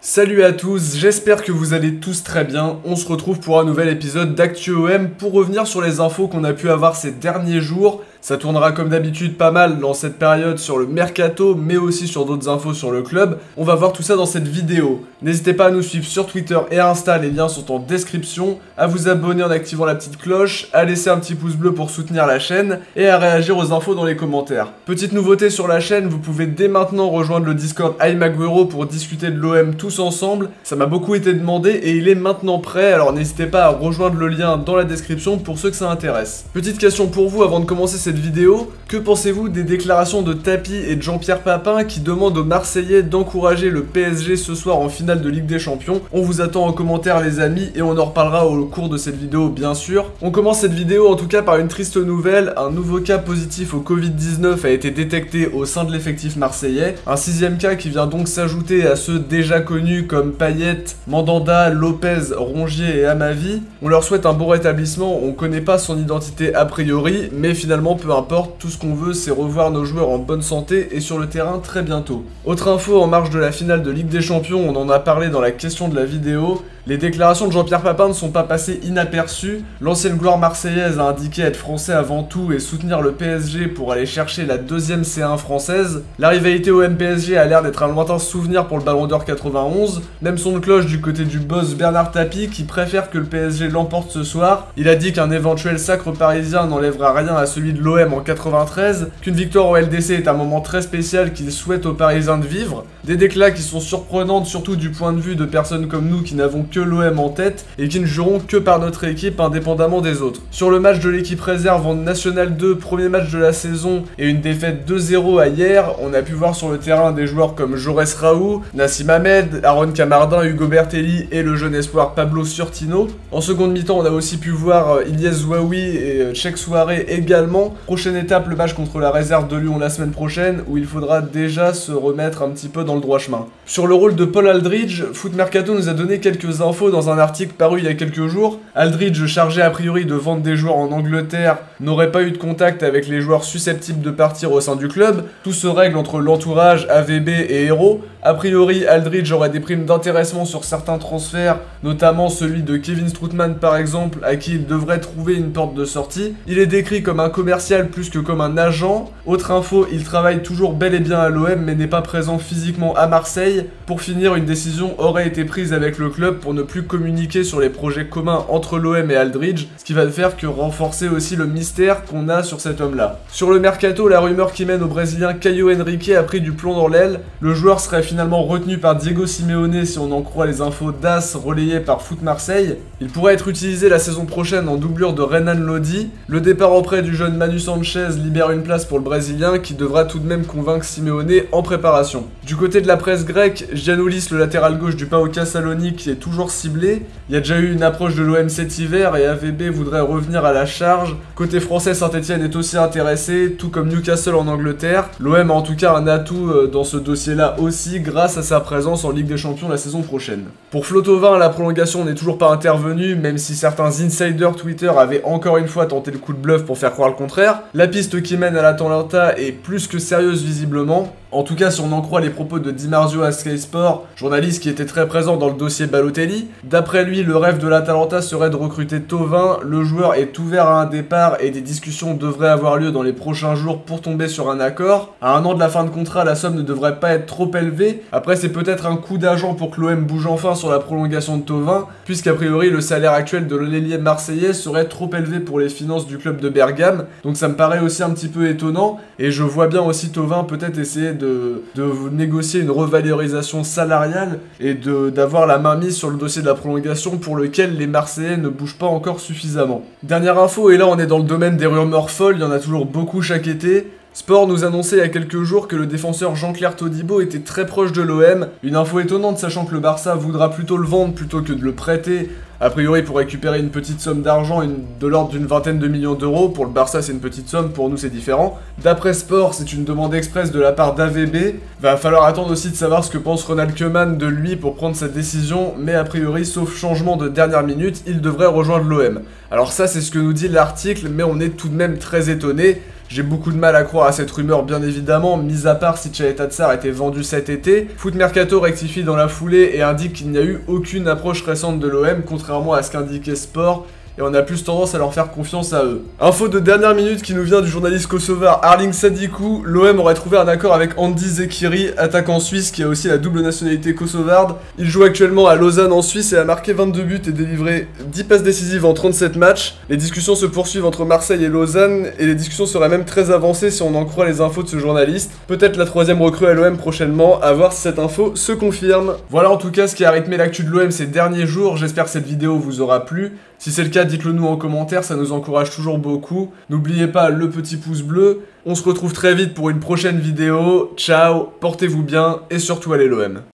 Salut à tous, j'espère que vous allez tous très bien. On se retrouve pour un nouvel épisode d'ActuOM pour revenir sur les infos qu'on a pu avoir ces derniers jours. Ça tournera comme d'habitude pas mal dans cette période sur le mercato, mais aussi sur d'autres infos sur le club. On va voir tout ça dans cette vidéo. N'hésitez pas à nous suivre sur Twitter et Insta, les liens sont en description, à vous abonner en activant la petite cloche, à laisser un petit pouce bleu pour soutenir la chaîne, et à réagir aux infos dans les commentaires. Petite nouveauté sur la chaîne, vous pouvez dès maintenant rejoindre le Discord iMaguero pour discuter de l'OM tous ensemble. Ça m'a beaucoup été demandé et il est maintenant prêt, alors n'hésitez pas à rejoindre le lien dans la description pour ceux que ça intéresse. Petite question pour vous avant de commencer cette vidéo, que pensez-vous des déclarations de Tapi et de Jean-Pierre Papin qui demandent aux Marseillais d'encourager le PSG ce soir en finale de Ligue des Champions? On vous attend en commentaire les amis et on en reparlera au cours de cette vidéo bien sûr. On commence cette vidéo en tout cas par une triste nouvelle, un nouveau cas positif au Covid-19 a été détecté au sein de l'effectif marseillais, un sixième cas qui vient donc s'ajouter à ceux déjà connus comme Payet, Mandanda, Lopez, Rongier et Amavi. On leur souhaite un bon rétablissement, on connaît pas son identité a priori, mais finalement peu importe, tout ce qu'on veut c'est revoir nos joueurs en bonne santé et sur le terrain très bientôt. Autre info en marge de la finale de Ligue des Champions, on en a parlé dans la question de la vidéo, les déclarations de Jean-Pierre Papin ne sont pas passées inaperçues. L'ancienne gloire marseillaise a indiqué être français avant tout et soutenir le PSG pour aller chercher la deuxième C1 française. La rivalité au PSG a l'air d'être un lointain souvenir pour le Ballon d'Or 91. Même son de cloche du côté du boss Bernard Tapie qui préfère que le PSG l'emporte ce soir. Il a dit qu'un éventuel sacre parisien n'enlèvera rien à celui de l'OM en 93, qu'une victoire au LDC est un moment très spécial qu'il souhaite aux Parisiens de vivre. Des déclats qui sont surprenantes surtout du point de vue de personnes comme nous qui n'avons que l'OM en tête et qui ne joueront que par notre équipe indépendamment des autres. Sur le match de l'équipe réserve en National 2, premier match de la saison et une défaite 2-0 à hier, on a pu voir sur le terrain des joueurs comme Jaurès Raoult, Nassim Hamed, Aaron Camardin, Hugo Bertelli et le jeune espoir Pablo Surtino. En seconde mi-temps, on a aussi pu voir Ilyes Zouaoui et Cheikh Souaré également. Prochaine étape, le match contre la réserve de Lyon la semaine prochaine où il faudra déjà se remettre un petit peu dans le droit chemin. Sur le rôle de Paul Aldridge, Foot Mercato nous a donné quelques infos dans un article paru il y a quelques jours. Aldridge, chargé a priori de vendre des joueurs en Angleterre, n'aurait pas eu de contact avec les joueurs susceptibles de partir au sein du club. Tout se règle entre l'entourage, AVB et Hérault. A priori, Aldridge aurait des primes d'intéressement sur certains transferts, notamment celui de Kevin Strootman par exemple, à qui il devrait trouver une porte de sortie. Il est décrit comme un commercial plus que comme un agent. Autre info, il travaille toujours bel et bien à l'OM mais n'est pas présent physiquement à Marseille. Pour finir, une décision aurait été prise avec le club pour ne plus communiquer sur les projets communs entre l'OM et Aldridge, ce qui va faire que renforcer aussi le mystère qu'on a sur cet homme-là. Sur le mercato, la rumeur qui mène au Brésilien Caio Henrique a pris du plomb dans l'aile. Le joueur serait finalement retenu par Diego Simeone si on en croit les infos d'AS relayées par Foot Marseille. Il pourrait être utilisé la saison prochaine en doublure de Renan Lodi. Le départ auprès du jeune Manu Sanchez libère une place pour le Brésilien qui devra tout de même convaincre Simeone en préparation. Du côté de la presse grecque, Giannoulis, le latéral gauche du PAOK Salonique, est toujours ciblé. Il y a déjà eu une approche de l'OM cet hiver et AVB voudrait revenir à la charge. Côté français, Saint-Etienne est aussi intéressé, tout comme Newcastle en Angleterre. L'OM a en tout cas un atout dans ce dossier-là aussi, grâce à sa présence en Ligue des Champions la saison prochaine. Pour Flotovin, la prolongation n'est toujours pas intervenue, même si certains insiders Twitter avaient encore une fois tenté le coup de bluff pour faire croire le contraire. La piste qui mène à l'Atalanta est plus que sérieuse visiblement. En tout cas, si on en croit les propos de Di Marzio à Sky Sport, journaliste qui était très présent dans le dossier Balotelli, d'après lui, le rêve de l'Atalanta serait de recruter Thauvin. Le joueur est ouvert à un départ et des discussions devraient avoir lieu dans les prochains jours pour tomber sur un accord. À un an de la fin de contrat, la somme ne devrait pas être trop élevée. Après, c'est peut-être un coup d'argent pour que l'OM bouge enfin sur la prolongation de Thauvin, puisqu'a priori, le salaire actuel de l'ailier marseillais serait trop élevé pour les finances du club de Bergame. Donc ça me paraît aussi un petit peu étonnant, et je vois bien aussi Thauvin peut-être essayer de négocier une revalorisation salariale et d'avoir la main mise sur le dossier de la prolongation pour lequel les Marseillais ne bougent pas encore suffisamment. Dernière info, et là on est dans le domaine des rumeurs folles, il y en a toujours beaucoup chaque été. Sport nous annonçait il y a quelques jours que le défenseur Jean-Claire Todibo était très proche de l'OM. Une info étonnante sachant que le Barça voudra plutôt le vendre plutôt que de le prêter. A priori pour récupérer une petite somme d'argent de l'ordre d'une vingtaine de millions d'euros. Pour le Barça c'est une petite somme, pour nous c'est différent. D'après Sport, c'est une demande express de la part d'AVB. Va falloir attendre aussi de savoir ce que pense Ronald Koeman de lui pour prendre sa décision. Mais a priori, sauf changement de dernière minute, il devrait rejoindre l'OM. Alors ça c'est ce que nous dit l'article, mais on est tout de même très étonné. J'ai beaucoup de mal à croire à cette rumeur bien évidemment, mis à part si Tchaleta Tsar était vendu cet été. Foot Mercato rectifie dans la foulée et indique qu'il n'y a eu aucune approche récente de l'OM, contrairement à ce qu'indiquait Sport. Et on a plus tendance à leur faire confiance à eux. Info de dernière minute qui nous vient du journaliste kosovar Arling Sadikou, l'OM aurait trouvé un accord avec Andy Zekiri, attaquant suisse qui a aussi la double nationalité kosovarde. Il joue actuellement à Lausanne en Suisse et a marqué 22 buts et délivré 10 passes décisives en 37 matchs. Les discussions se poursuivent entre Marseille et Lausanne et les discussions seraient même très avancées si on en croit les infos de ce journaliste. Peut-être la troisième recrue à l'OM prochainement, à voir si cette info se confirme. Voilà en tout cas ce qui a rythmé l'actu de l'OM ces derniers jours, j'espère que cette vidéo vous aura plu. Si c'est le cas, dites-le nous en commentaire, ça nous encourage toujours beaucoup. N'oubliez pas le petit pouce bleu. On se retrouve très vite pour une prochaine vidéo. Ciao, portez-vous bien et surtout allez l'OM.